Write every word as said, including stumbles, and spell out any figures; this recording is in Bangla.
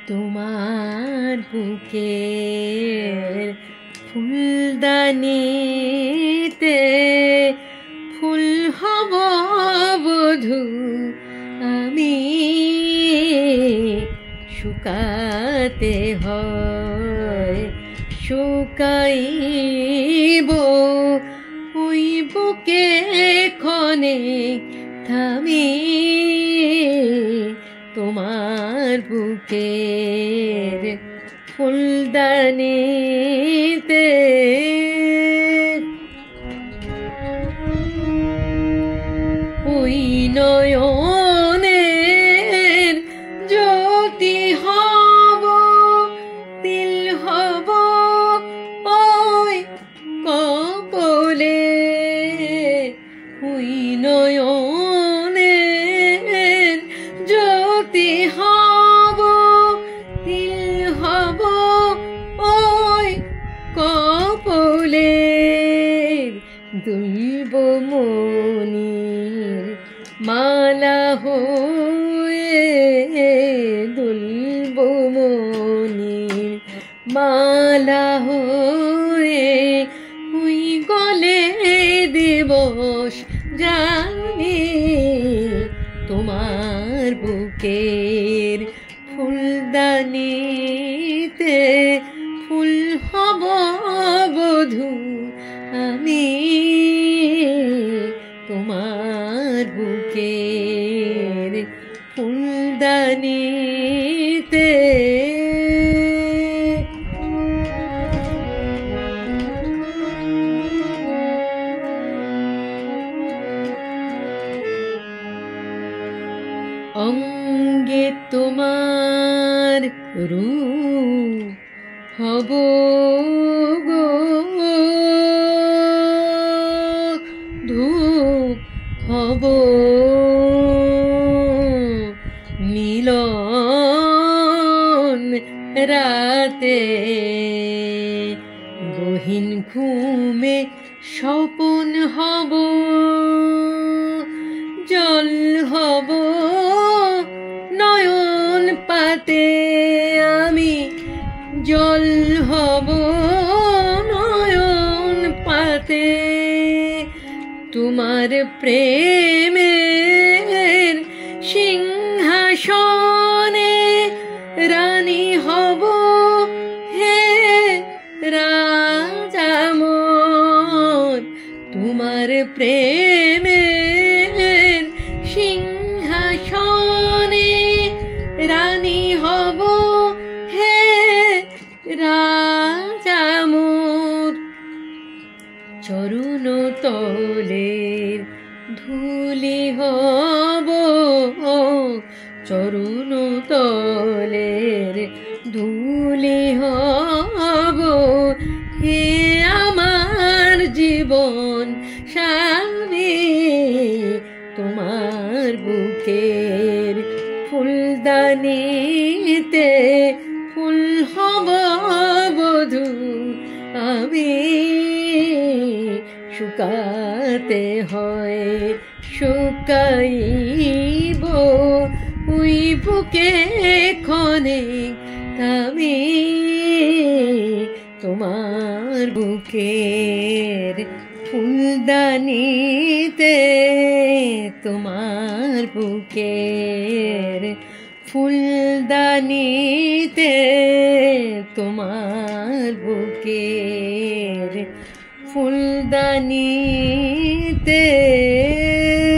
তোমার বুকের ফুলদানিতে ফুল হব বধূ আমি, শুকাতে হয় শুকাইব ওই বুকে ক্ষণে থামি, তোমার বুকের ফুলদানিতে। ওই নয়নের জ্যোতি হব তিল হব ওই কপলে, ওই নয়নের জ্যোতি হব তিল হব ওই কপলে, দুলব মনির মালা হয়ে, দুলব মনির মালা হয়ে ওই গলে দিবস জানি, তোমার বুকের ফুলদানিতে ফুল হব বধূ আমি, তোমার বুকের ফুলদানিতে। অঙ্গে তোমার রূপ হব গো, ধূপ হব মিলন রাতে, গহীন ঘুমে স্বপন হব, জল হব নয়ন পাতে আমি, জল হব নয়ন পাতে, তোমার প্রেমের সিংহাসনে রানী হব হে রাজা মোর, তোমার প্রেমের সিংহাসনে রানী হব হে রাজা মোর, চরণ তলের ধুলি হব, চরণ তলের ধুলি হব হে আমার জীবন স্বামী, তোমার বুকের ফুলদানিতে ফুল হব বধূ আমি, শুকাতে হয় শুকাইব ওই বুকে ক্ষণে থামি, তোমার বুকের ফুলদানিতে, তোমার বুকের ফুলদানিতে, তোমার বুকের ফুলদানিতে।